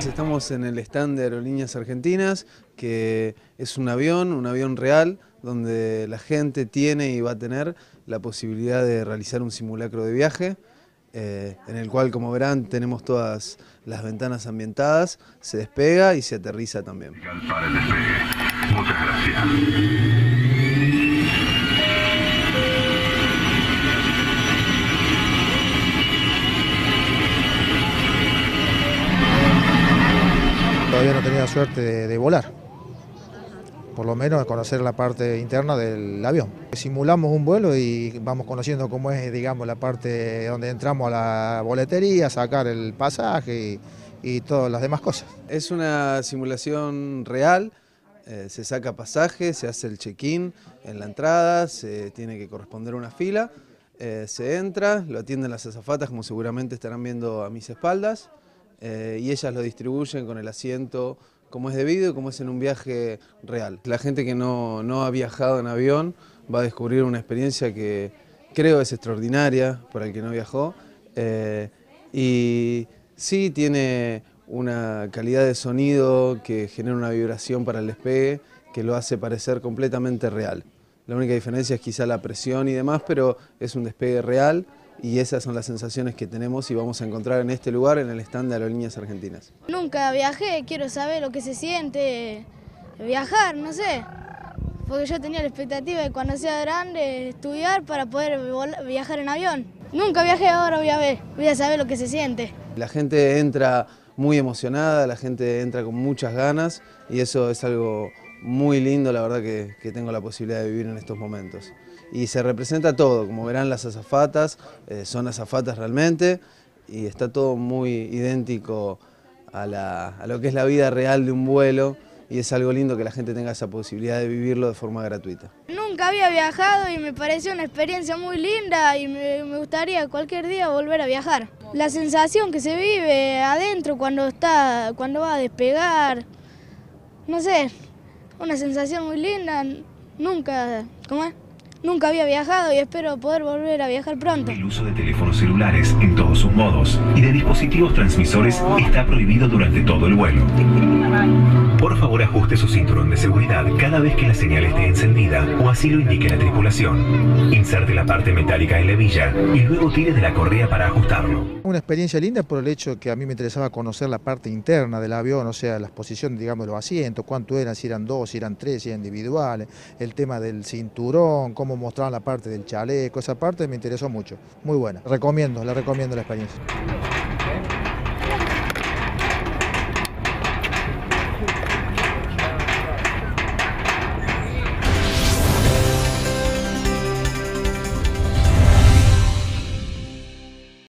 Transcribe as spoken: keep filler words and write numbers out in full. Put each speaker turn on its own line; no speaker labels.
Estamos en el stand de Aerolíneas Argentinas, que es un avión, un avión real, donde la gente tiene y va a tener la posibilidad de realizar un simulacro de viaje, eh, en el cual, como verán, tenemos todas las ventanas ambientadas, se despega y se aterriza también.
Para el despegue. Muchas gracias.
Todavía no tenía la suerte de, de volar, por lo menos de conocer la parte interna del avión. Simulamos un vuelo y vamos conociendo cómo es, digamos, la parte donde entramos a la boletería, sacar el pasaje y, y todas las demás cosas.
Es una simulación real, eh, se saca pasaje, se hace el check-in en la entrada, se tiene que corresponder una fila, eh, se entra, lo atienden las azafatas, como seguramente estarán viendo a mis espaldas. Eh, y ellas lo distribuyen con el asiento como es debido y como es en un viaje real. La gente que no, no ha viajado en avión va a descubrir una experiencia que creo es extraordinaria para el que no viajó, eh, y sí tiene una calidad de sonido que genera una vibración para el despegue que lo hace parecer completamente real. La única diferencia es quizá la presión y demás, pero es un despegue real. Y esas son las sensaciones que tenemos y vamos a encontrar en este lugar, en el stand de Aerolíneas Argentinas.
Nunca viajé, quiero saber lo que se siente viajar, no sé. Porque yo tenía la expectativa de cuando sea grande estudiar para poder viajar en avión. Nunca viajé, ahora voy a ver, voy a saber lo que se siente.
La gente entra muy emocionada, la gente entra con muchas ganas y eso es algo muy lindo, la verdad que, que tengo la posibilidad de vivir en estos momentos. Y se representa todo, como verán las azafatas, eh, son azafatas realmente y está todo muy idéntico a, la, a lo que es la vida real de un vuelo y es algo lindo que la gente tenga esa posibilidad de vivirlo de forma gratuita.
Nunca había viajado y me pareció una experiencia muy linda y me, me gustaría cualquier día volver a viajar. La sensación que se vive adentro cuando, está, cuando va a despegar, no sé, una sensación muy linda, nunca, ¿cómo es? Nunca había viajado y espero poder volver a viajar pronto.
El uso de teléfonos celulares en todos sus modos y de dispositivos transmisores está prohibido durante todo el vuelo. Por favor, ajuste su cinturón de seguridad cada vez que la señal esté encendida o así lo indique la tripulación. Inserte la parte metálica en la hebilla y luego tire de la correa para ajustarlo.
Una experiencia linda por el hecho que a mí me interesaba conocer la parte interna del avión, o sea, las posiciones, digamos, de los asientos, cuánto eran, si eran dos, si eran tres, si eran individuales, el tema del cinturón, cómo mostraban la parte del chaleco, esa parte me interesó mucho, muy buena. Recomiendo, le recomiendo la experiencia.